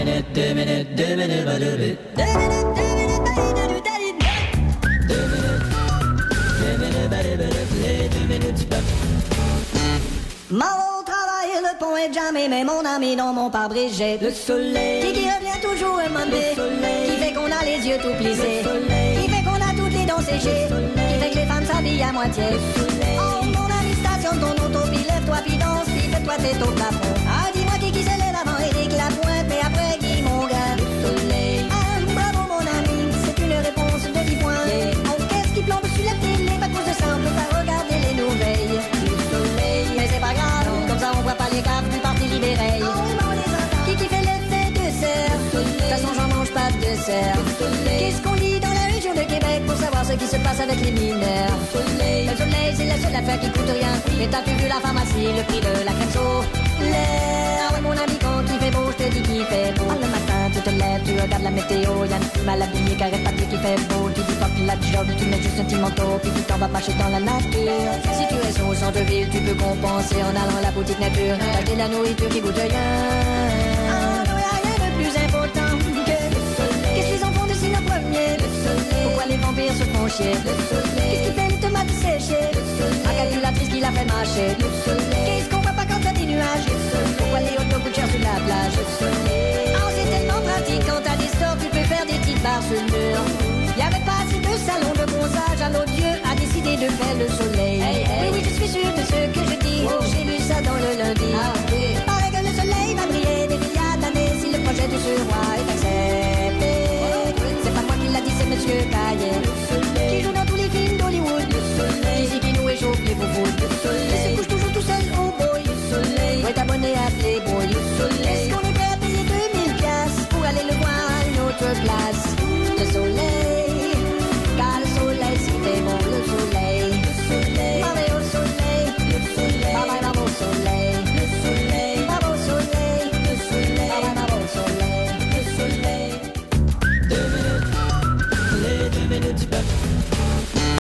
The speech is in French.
minutes, 2 minutes, 2 minutes, 2 minutes. 2 minutes, 2 minutes, 2 minutes, 2 minutes. M'en travaille, le pont est jamais, mais mon ami dans mon pare-brise, j'ai le soleil qui revient toujours et m'embête, qui fait qu'on a les yeux tout plissés, qui fait qu'on a toutes les dents séchées, qui fait que les femmes s'habillent à moitié. Oh mon ami, stationne ton auto, puis lève-toi, puis danse, puis fais-toi tête au plafond. Ah, dis-moi qui se lève avant Eric Lapointe, mais après qui mon gars, le soleil. Ah, bravo mon ami, c'est une réponse de 10 points. Oh, qu'est-ce qui plombe sur la télé, pas de cause de ça, on peut pas regarder les nouvelles. Le soleil, mais c'est pas grave, comme ça on voit pas les caves du parti libéré. Qui fait l'effet de serre? De toute façon j'en mange pas de dessert. Qu'est-ce qu'on dit dans la région de Québec pour savoir ce qui se passe avec les mineurs? Le soleil c'est la seule affaire qui coûte rien. Mais t'as vu la pharmacie, le prix de la crème solaire? Ah ouais mon ami, quand il fait beau, je te dis qu'il fait beau. Ah, le matin tu te lèves, tu regardes la météo, y'a une fille mal habillée qui arrête pas de dire qu'il fait beau. Tu dis pas qu'il a du job, tu mets juste un petit manteau, puis tu t'en vas marcher dans la nature. Si tu es au centre-ville, tu peux compenser en allant à la boutique nature. T'as de la nourriture qui goûte rien. Ah non, y'a rien de plus important que le soleil. Qu'est-ce qu'ils en font de si le premier? Le soleil. Pourquoi les vampires se font chier? Le soleil. Qu'est-ce qui fait les tomates séchées? Le soleil. La calculatrice qui la fait marcher? Le soleil. Qu'est-ce qu'on voit pas quand t'as des nuages? Le soleil. Pourquoi les autos coûtent cher sur la plage? Le soleil.